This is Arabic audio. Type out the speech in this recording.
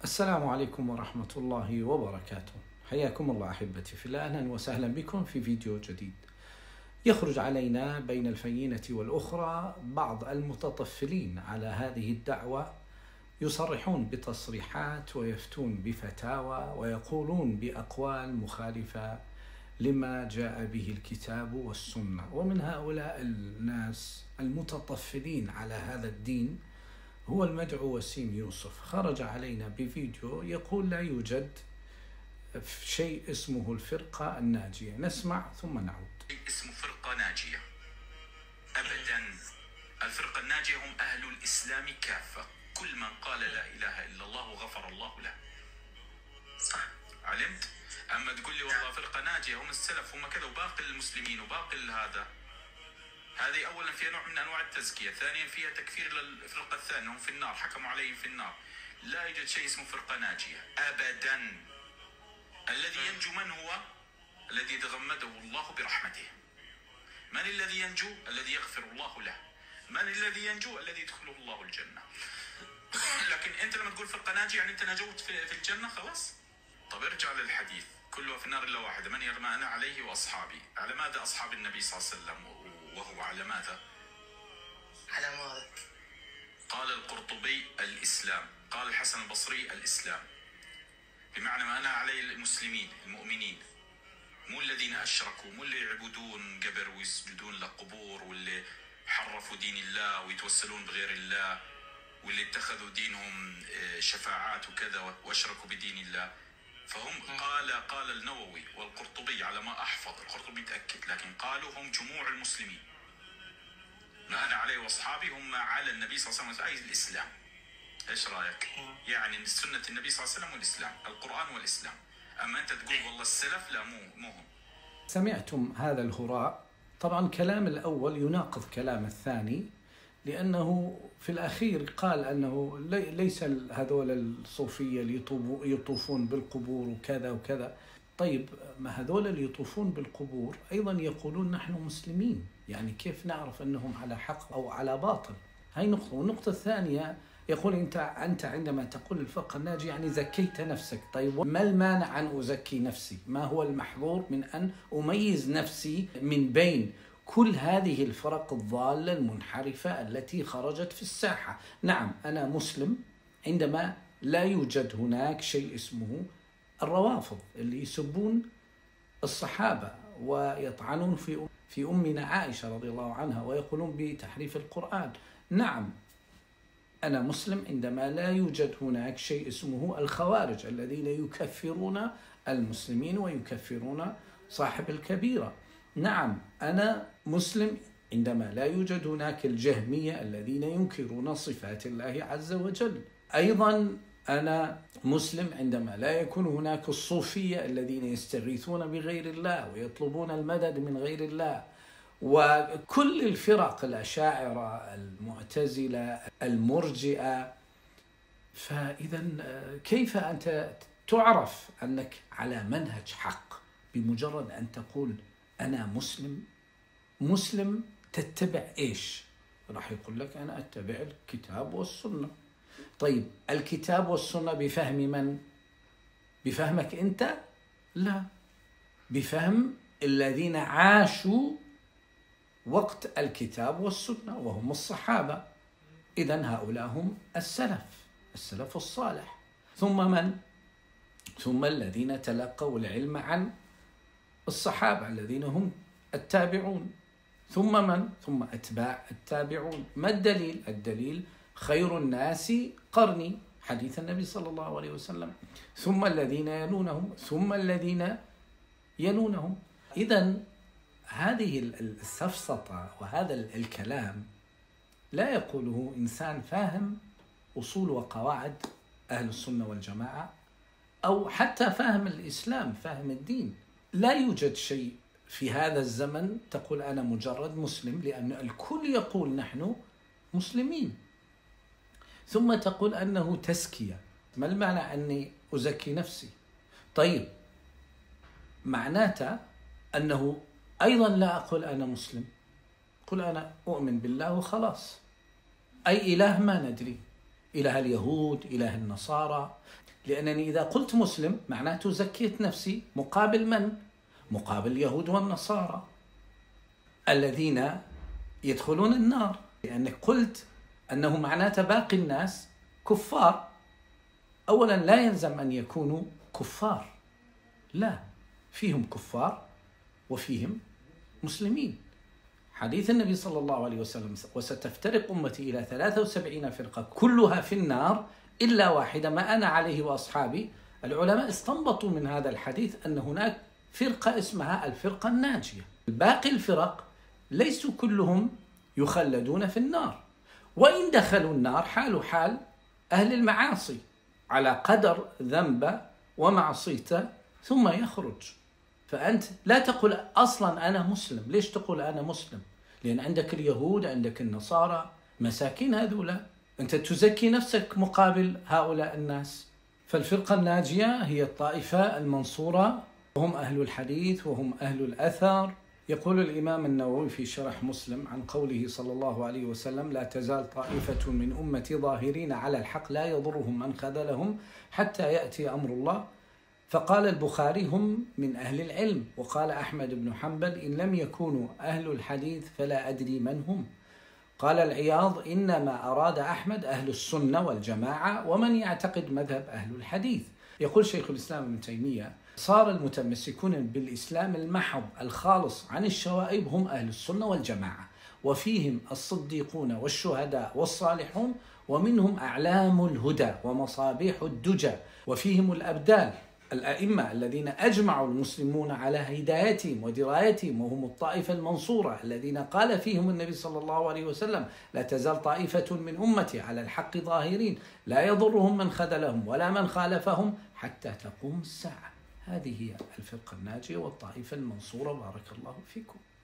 السلام عليكم ورحمة الله وبركاته. حياكم الله أحبتي في الله، أهلا وسهلا بكم في فيديو جديد. يخرج علينا بين الفينة والأخرى بعض المتطفلين على هذه الدعوة، يصرحون بتصريحات ويفتون بفتاوى ويقولون بأقوال مخالفة لما جاء به الكتاب والسنة. ومن هؤلاء الناس المتطفلين على هذا الدين هو المدعو وسيم يوسف. خرج علينا بفيديو يقول لا يوجد شيء اسمه الفرقة الناجية. نسمع ثم نعود. اسمه فرقة ناجية أبدا. الفرقة الناجية هم أهل الإسلام كافة، كل من قال لا إله إلا الله غفر الله له. صح، علمت؟ أما تقول لي والله فرقة ناجية هم السلف هم كذا وباقي المسلمين وباقي هذا، هذه أولا فيها نوع من أنواع التزكية، ثانيا فيها تكفير للفرقة الثانية، هم في النار، حكموا عليهم في النار. لا يوجد شيء اسمه فرقة ناجية أبدا. الذي ينجو من هو؟ الذي يتغمده الله برحمته. من الذي ينجو؟ الذي يغفر الله له. من الذي ينجو؟ الذي يدخله الله الجنة. لكن أنت لما تقول فرقة ناجية يعني أنت نجوت في الجنة خلاص. طب ارجع للحديث، كله في النار إلا واحدة، من يرى ما أنا عليه وأصحابي. على ماذا أصحاب النبي صلى الله عليه وسلم وهو على ماذا؟ على ماذا؟ قال القرطبي الإسلام، قال الحسن البصري الإسلام، بمعنى ما أنا عليه المسلمين المؤمنين، مو الذين أشركوا، مو اللي يعبدون قبر ويسجدون لقبور، واللي حرفوا دين الله ويتوسلون بغير الله، واللي اتخذوا دينهم شفاعات وكذا واشركوا بدين الله. فهم قال النووي والقرطبي على ما أحفظ، القرطبي متأكد، لكن قالوا هم جموع المسلمين. ما أنا عليه وأصحابي هم على النبي صلى الله عليه وسلم، أي الإسلام. إيش رأيك؟ يعني سنة النبي صلى الله عليه وسلم والإسلام، القرآن والإسلام. أما أنت تقول والله السلف، لا مو هم. سمعتم هذا الهراء؟ طبعا كلام الأول يناقض كلام الثاني، لأنه في الأخير قال أنه ليس هذول الصوفية اللي يطوفون بالقبور وكذا وكذا. طيب ما هذول اللي يطوفون بالقبور أيضا يقولون نحن مسلمين، يعني كيف نعرف أنهم على حق أو على باطل؟ هاي نقطة. والنقطة الثانية يقول أنت عندما تقول الفرقة الناجية يعني زكيت نفسك. طيب ما المانع أن أزكي نفسي؟ ما هو المحظور من أن أميز نفسي من بين كل هذه الفرق الضالة المنحرفة التي خرجت في الساحة؟ نعم أنا مسلم عندما لا يوجد هناك شيء اسمه الروافض اللي يسبون الصحابة ويطعنون في أمنا عائشة رضي الله عنها ويقولون بتحريف القرآن. نعم أنا مسلم عندما لا يوجد هناك شيء اسمه الخوارج الذين يكفرون المسلمين ويكفرون صاحب الكبيرة. نعم أنا مسلم عندما لا يوجد هناك الجهمية الذين ينكرون صفات الله عز وجل. أيضا أنا مسلم عندما لا يكون هناك الصوفية الذين يستغيثون بغير الله ويطلبون المدد من غير الله، وكل الفرق الأشاعرة المعتزلة المرجئة. فإذا كيف أنت تعرف أنك على منهج حق بمجرد أن تقول أنا مسلم؟ مسلم تتبع إيش؟ راح يقول لك أنا أتبع الكتاب والسنة. طيب الكتاب والسنة بفهم من؟ بفهمك أنت؟ لا، بفهم الذين عاشوا وقت الكتاب والسنة وهم الصحابة. إذن هؤلاء هم السلف الصالح. ثم من؟ ثم الذين تلقوا العلم عن الصحابة الذين هم التابعون. ثم من؟ ثم أتباع التابعون. ما الدليل؟ الدليل خير الناس قرني، حديث النبي صلى الله عليه وسلم. ثم الذين يلونهم ثم الذين يلونهم. إذن هذه السفسطة وهذا الكلام لا يقوله إنسان فاهم أصول وقواعد أهل السنة والجماعة، أو حتى فاهم الإسلام، فاهم الدين. لا يوجد شيء في هذا الزمن تقول أنا مجرد مسلم، لأن الكل يقول نحن مسلمين. ثم تقول أنه تزكية. ما المعنى أني أزكي نفسي؟ طيب معناته أنه أيضا لا أقول أنا مسلم، قل أنا أؤمن بالله وخلاص. أي إله ما ندري، إله اليهود، إله النصارى. لأنني إذا قلت مسلم معناته زكيت نفسي مقابل من؟ مقابل اليهود والنصارى الذين يدخلون النار، لأنك قلت أنه معناته باقي الناس كفار. أولا لا يلزم أن يكونوا كفار، لا، فيهم كفار وفيهم مسلمين. حديث النبي صلى الله عليه وسلم: وستفترق أمتي إلى 73 فرقة كلها في النار إلا واحدة ما أنا عليه وأصحابي. العلماء استنبطوا من هذا الحديث أن هناك فرقة اسمها الفرقة الناجية. باقي الفرق ليسوا كلهم يخلدون في النار، وإن دخلوا النار حال حال أهل المعاصي على قدر ذنب ومعصيته ثم يخرج. فأنت لا تقول أصلا أنا مسلم. ليش تقول أنا مسلم؟ لأن عندك اليهود، عندك النصارى، مساكين هذولا، أنت تزكي نفسك مقابل هؤلاء الناس. فالفرقة الناجية هي الطائفة المنصورة، وهم أهل الحديث وهم أهل الأثر. يقول الإمام النووي في شرح مسلم عن قوله صلى الله عليه وسلم: لا تزال طائفة من أمتي ظاهرين على الحق لا يضرهم من خذلهم حتى يأتي أمر الله. فقال البخاري: هم من أهل العلم. وقال أحمد بن حنبل: إن لم يكونوا أهل الحديث فلا أدري من هم. قال العياض: إنما أراد أحمد أهل السنة والجماعة ومن يعتقد مذهب أهل الحديث. يقول شيخ الإسلام ابن تيمية: صار المتمسكون بالإسلام المحض الخالص عن الشوائب هم أهل السنة والجماعة، وفيهم الصديقون والشهداء والصالحون، ومنهم أعلام الهدى ومصابيح الدجى، وفيهم الأبدال الأئمة الذين أجمعوا المسلمون على هدايتهم ودرايتهم، وهم الطائفة المنصورة الذين قال فيهم النبي صلى الله عليه وسلم: لا تزال طائفة من أمتي على الحق ظاهرين لا يضرهم من خذلهم ولا من خالفهم حتى تقوم الساعة. هذه هي الفرقة الناجية والطائفة المنصورة. بارك الله فيكم.